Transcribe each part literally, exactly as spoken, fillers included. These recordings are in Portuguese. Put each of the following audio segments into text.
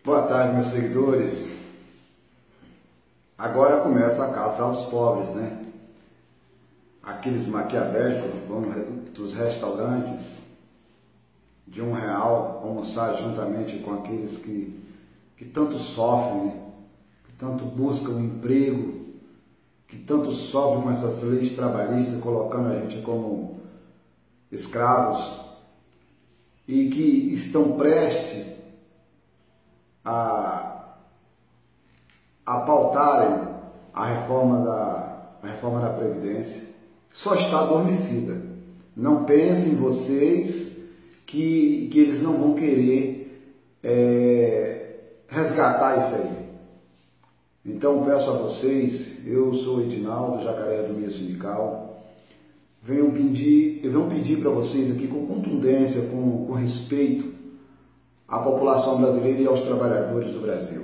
Boa tarde, meus seguidores. Agora começa a caça aos pobres, né? Aqueles maquiavélicos vão dos restaurantes de um real almoçar juntamente com aqueles que, que tanto sofrem, né? Que tanto buscam um emprego, que tanto sofrem com essas leis trabalhistas, colocando a gente como escravos e que estão prestes a, a pautarem a reforma da, a reforma da Previdência. Só está adormecida. Não pensem vocês que, que eles não vão querer é, resgatar isso aí. Então peço a vocês, eu sou Edinaldo, Jacaré do Meio Sindical, venho pedir, eu venho pedir para vocês aqui com contundência, com, com respeito à população brasileira e aos trabalhadores do Brasil.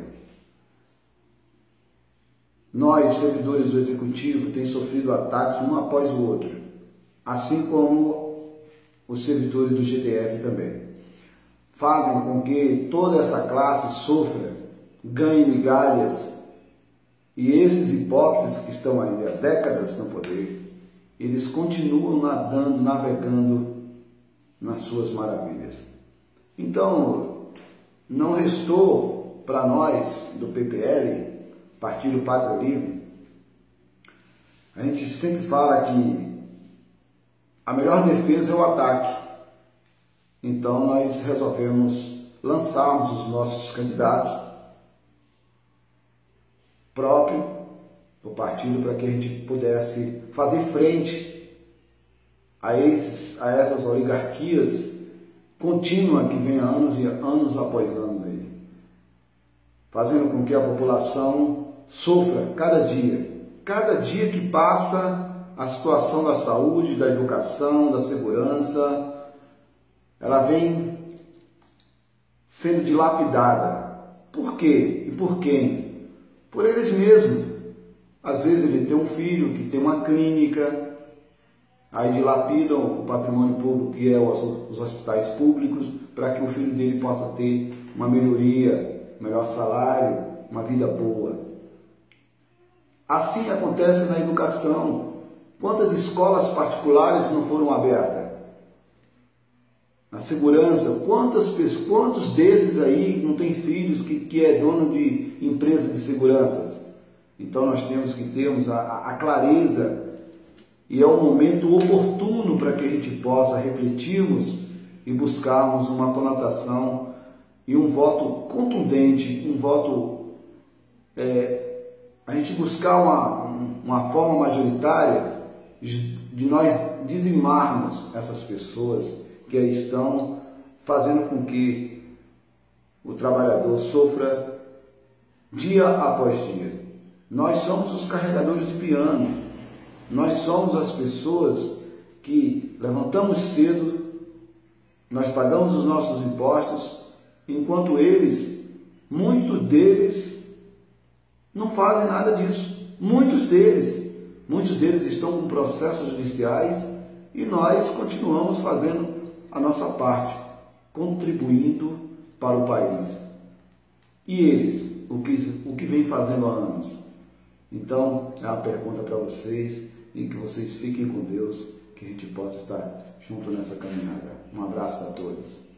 Nós, servidores do Executivo, temos sofrido ataques um após o outro, assim como os servidores do G D F também. Fazem com que toda essa classe sofra, ganhe migalhas, e esses hipócritas que estão aí há décadas no poder, eles continuam nadando, navegando nas suas maravilhas. Então, não restou para nós do P P L, Partido Pátria Livre, a gente sempre fala que a melhor defesa é o ataque. Então nós resolvemos lançarmos os nossos candidatos próprios do partido para que a gente pudesse fazer frente a, esses, a essas oligarquias contínuas que vem anos e anos após anos aí, fazendo com que a população sofra cada dia. Cada dia que passa, a situação da saúde, da educação, da segurança, ela vem sendo dilapidada. Por quê? E por quem? Por eles mesmos. Às vezes ele tem um filho que tem uma clínica, aí dilapidam o patrimônio público, que é os hospitais públicos, para que o filho dele possa ter uma melhoria, melhor salário, uma vida boa. Assim acontece na educação. Quantas escolas particulares não foram abertas? Na segurança, quantas, quantos desses aí não tem filhos que, que é dono de empresa de seguranças? Então nós temos que termos a, a clareza, e é um momento oportuno para que a gente possa refletirmos e buscarmos uma conotação e um voto contundente, um voto, é, a gente buscar uma, uma forma majoritária de nós dizimarmos essas pessoas que aí estão fazendo com que o trabalhador sofra dia após dia. Nós somos os carregadores de piano, nós somos as pessoas que levantamos cedo, nós pagamos os nossos impostos, enquanto eles, muitos deles, não fazem nada disso. Muitos deles, muitos deles estão com processos judiciais e nós continuamos fazendo a nossa parte, contribuindo para o país. E eles, o que, o que vem fazendo há anos? Então, é uma pergunta para vocês, e que vocês fiquem com Deus, que a gente possa estar junto nessa caminhada. Um abraço para todos.